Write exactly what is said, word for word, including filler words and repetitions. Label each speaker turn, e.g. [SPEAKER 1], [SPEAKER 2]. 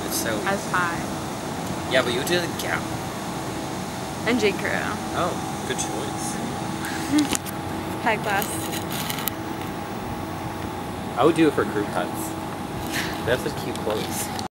[SPEAKER 1] It's so
[SPEAKER 2] as high.
[SPEAKER 1] Yeah, but you did a Gap.
[SPEAKER 2] And J. Crew.
[SPEAKER 1] Oh, good choice.
[SPEAKER 2] High class.
[SPEAKER 1] I would do it for crew cuts. They have such cute clothes.